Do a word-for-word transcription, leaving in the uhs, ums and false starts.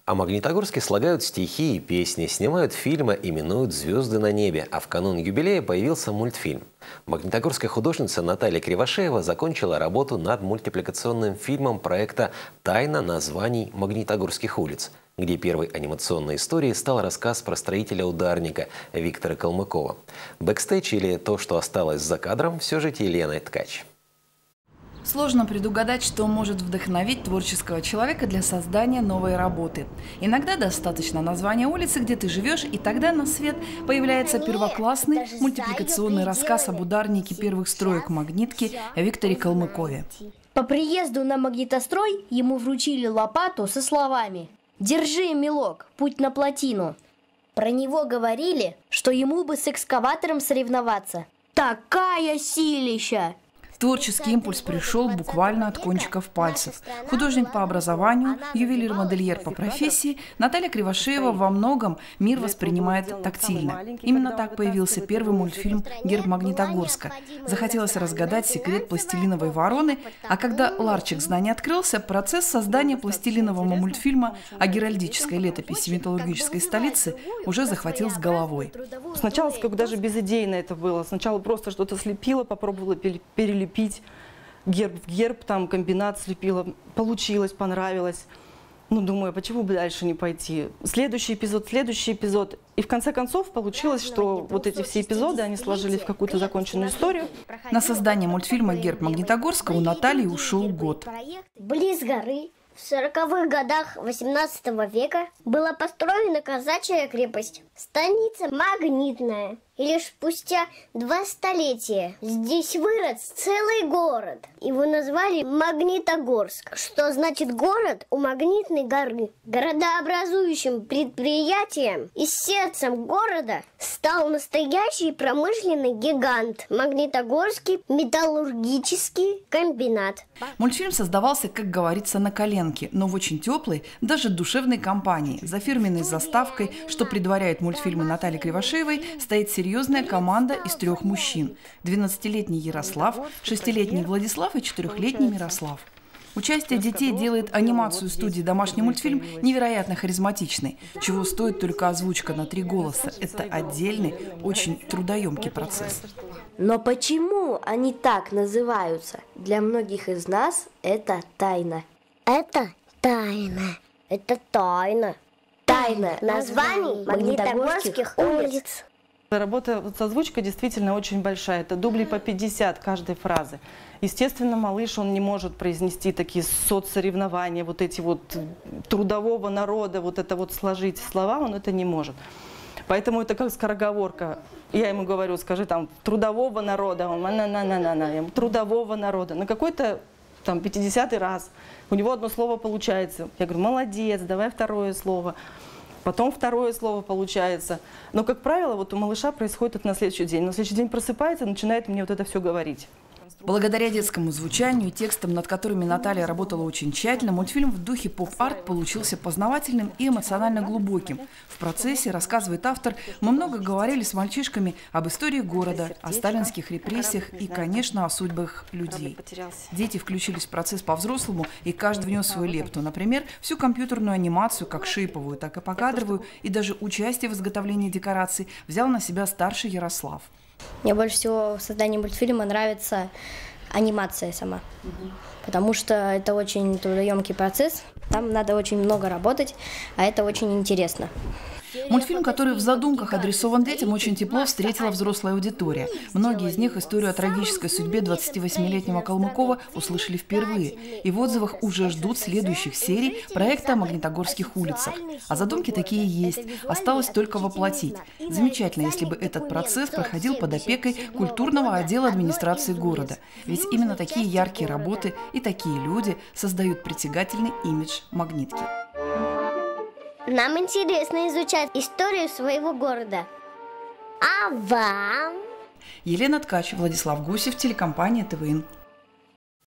О Магнитогорске слагают стихи и песни, снимают фильмы, именуют звезды на небе, а в канун юбилея появился мультфильм. Магнитогорская художница Наталья Кривошеева закончила работу над мультипликационным фильмом проекта «Тайна названий Магнитогорских улиц», где первой анимационной историей стал рассказ про строителя ударника Виктора Калмыкова. Бэкстейдж или то, что осталось за кадром, в сюжете Елены Ткач. Сложно предугадать, что может вдохновить творческого человека для создания новой работы. Иногда достаточно названия улицы, где ты живешь, и тогда на свет появляется первоклассный мультипликационный рассказ об ударнике первых строек «Магнитки» Викторе Калмыкове. По приезду на магнитострой ему вручили лопату со словами: «Держи, милок, путь на плотину». Про него говорили, что ему бы с экскаватором соревноваться. Такая силища! Творческий импульс пришел буквально от кончиков пальцев. Художник по образованию, ювелир-модельер по профессии, Наталья Кривошеева во многом мир воспринимает тактильно. Именно так появился первый мультфильм «Герб Магнитогорска». Захотелось разгадать секрет пластилиновой вороны, а когда ларчик знаний открылся, процесс создания пластилинового мультфильма о геральдической летописи металлургической столицы уже захватил с головой. Сначала как даже безидейно это было. Сначала просто что-то слепила, попробовала перелепить. Пить герб в герб, там комбинат слепила, получилось, понравилось. Ну, думаю, почему бы дальше не пойти? Следующий эпизод, следующий эпизод. И в конце концов получилось, что вот эти все эпизоды, они сложились в какую-то законченную историю. На создание мультфильма «Герб Магнитогорска» у Натальи ушел год. Близ горы в сороковых годах восемнадцатого века была построена казачья крепость, станица Магнитная. И лишь спустя два столетия здесь вырос целый город. Его назвали Магнитогорск, что значит город у Магнитной горы. Городообразующим предприятием и сердцем города стал настоящий промышленный гигант – Магнитогорский металлургический комбинат. Мультфильм создавался, как говорится, на коленке, но в очень теплой, даже душевной компании. За фирменной заставкой, что предваряет мультфильмы Натальи Кривошеевой, стоит серьезная команда из трех мужчин. двенадцатилетний Ярослав, шестилетний Владислав и четырехлетний Мирослав. Участие детей делает анимацию студии «Домашний мультфильм» невероятно харизматичной, чего стоит только озвучка на три голоса. Это отдельный, очень трудоемкий процесс. Но почему они так называются? Для многих из нас это тайна. Это тайна. Это тайна. Тайна названий Магнитогорских улиц. Работа с озвучкой действительно очень большая. Это дублей по пятьдесят каждой фразы. Естественно, малыш, он не может произнести такие соцсоревнования, вот эти вот трудового народа, вот это вот сложить слова, он это не может. Поэтому это как скороговорка. Я ему говорю, скажи там трудового народа, он на-на-на-на-на, трудового народа. На какой-то там пятидесятый раз у него одно слово получается. Я говорю, молодец, давай второе слово. Потом второе слово получается. Но, как правило, вот у малыша происходит это на следующий день. На следующий день просыпается и начинает мне вот это все говорить. Благодаря детскому звучанию и текстам, над которыми Наталья работала очень тщательно, мультфильм в духе поп-арт получился познавательным и эмоционально глубоким. В процессе, рассказывает автор, мы много говорили с мальчишками об истории города, о сталинских репрессиях и, конечно, о судьбах людей. Дети включились в процесс по-взрослому, и каждый внес свою лепту. Например, всю компьютерную анимацию, как шиповую, так и покадровую, и даже участие в изготовлении декораций взял на себя старший Ярослав. Мне больше всего в создании мультфильма нравится анимация сама, угу. Потому что это очень трудоемкий процесс, там надо очень много работать, а это очень интересно. Мультфильм, который в задумках адресован детям, очень тепло встретила взрослая аудитория. Многие из них историю о трагической судьбе двадцативосьмилетнего Калмыкова услышали впервые. И в отзывах уже ждут следующих серий проекта о Магнитогорских улицах. А задумки такие есть, осталось только воплотить. Замечательно, если бы этот процесс проходил под опекой культурного отдела администрации города. Ведь именно такие яркие работы и такие люди создают притягательный имидж Магнитки. Нам интересно изучать историю своего города. А вам? Елена Ткач, Владислав Гусев, телекомпания ТВН.